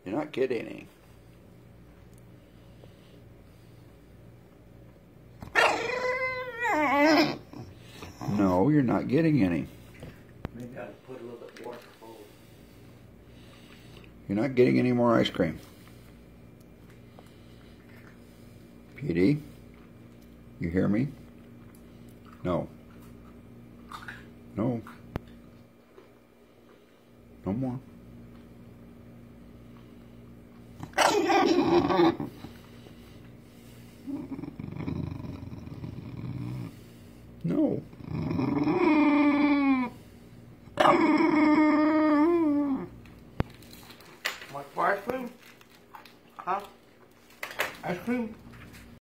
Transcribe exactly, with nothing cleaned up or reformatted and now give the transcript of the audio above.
You're not getting any. No, you're not getting any. Maybe I ought to put a little bit more forward. You're not getting any more ice cream. Petey, you hear me? No. No. No more. No.